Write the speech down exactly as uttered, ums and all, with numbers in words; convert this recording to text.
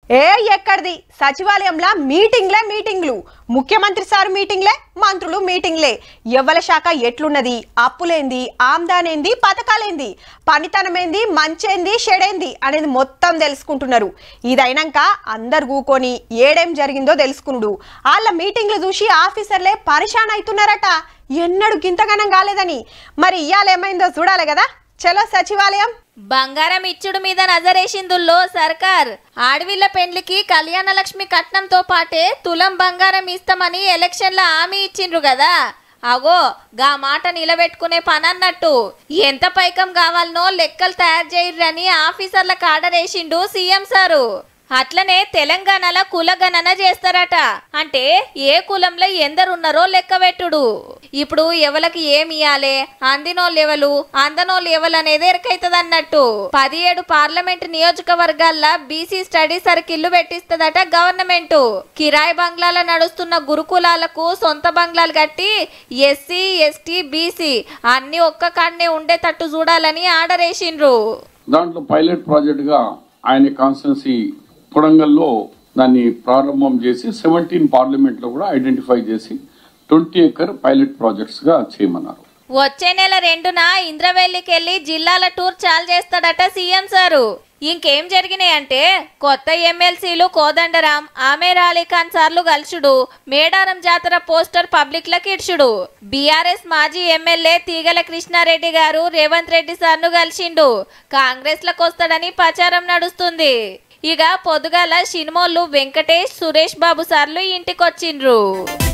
ఏ ఎక్కడిది సచివాలయంలో మీటింగ్లే మీటింగ్లు ముఖ్యమంత్రి సార్ మీటింగ్లే మంత్రులు మీటింగ్లే ఎవ్వల శాఖ ఎట్లున్నది అప్పులేంది ఆమ్దానేంది పథకాలేంది పనితనమేంది మంచేంది షెడేంది అనేది మొత్తం తెలుసుకుంటున్నారు. ఇదైనాక అందరు కూకొని ఏడేం జరిగిందో తెలుసుకునుడు. వాళ్ళ మీటింగ్లు చూసి ఆఫీసర్లే పరిశాన్ అవుతున్నారట. ఎన్నడు గింతగానం కాలేదని. మరి ఇయ్యాల ఏమైందో చూడాలి కదా. చలో సచివాలయం. బంగారం ఇచ్చుడు మీద నజరేసిందుల్లో సర్కార్ ఆడవిళ్ల పెండ్లికి కళ్యాణ లక్ష్మి కట్నంతో పాటే తులం బంగారం ఇస్తామని ఎలక్షన్ల హామీ ఇచ్చిండ్రు కదా. అగో గా మాట నిలబెట్టుకునే పని అన్నట్టు. ఎంత పైకం కావాలనో లెక్కలు తయారు చేయరని ఆఫీసర్లకు ఆర్డర్ వేసిండు సీఎం సారు. అట్లనే తెలంగాణలో కులగణన చేస్తారట. అంటే ఏ కులంలో ఎందరున్నారో లెక్క పెట్టుడు. ఇప్పుడు ఎవరికి ఏమి ఇయ్యాలే, అందినోళ్ళు ఎవరు అందనోళ్ళు ఎవరు అనేది ఎరకైతుంది అన్నట్టు. పదిహేడు పార్లమెంట్ నియోజకవర్గాల్లో బీసీ స్టడీ సర్కిళ్లు పెట్టిస్తుందట గవర్నమెంట్. కిరాయి బంగ్లాల నడుస్తున్న గురుకులాలకు సొంత బంగ్లాలు కట్టి ఎస్సీ ఎస్టీ బీసీ అన్ని ఒక్క కాడనే ఉండేటట్టు చూడాలని ఆర్డర్ వేసిండ్రు. దాంట్లో పైలట్ ప్రాజెక్ట్ గా ఆయన కాన్స్టిట్యున్సీ కొడంగల్లో దాన్ని ప్రారంభం చేసి సెవెంటీన్ పార్లమెంట్ లో కూడా ఐడెంటిఫై చేసి ట్వంటీ ఎకర్ పైలట్ ప్రాజెక్ట్స్ గా చేయమన్నారు. వచ్చే నెల రెండున ఇంద్రవెల్లికి వెళ్లి జిల్లాల టూర్ చాలు చేస్తాడట సీఎం సారు. ఇంకేం జరిగినాయంటే కొత్త ఎమ్మెల్సీలు కోదండరాం ఆమేర్ అలీఖాన్ సార్లు కలిసుడు, మేడారం జాతర పోస్టర్ పబ్లిక్ లకు ఇడ్చుడు. బీఆర్ఎస్ మాజీ ఎమ్మెల్యే తీగల కృష్ణారెడ్డి గారు రేవంత్ రెడ్డి సార్ను కలిసిండు. కాంగ్రెస్ లకు వస్తాడని ప్రచారం నడుస్తుంది. ఇక పొద్దుగాల సినిమోళ్ళు వెంకటేష్ సురేష్ బాబు సార్లు ఇంటికొచ్చిండ్రు.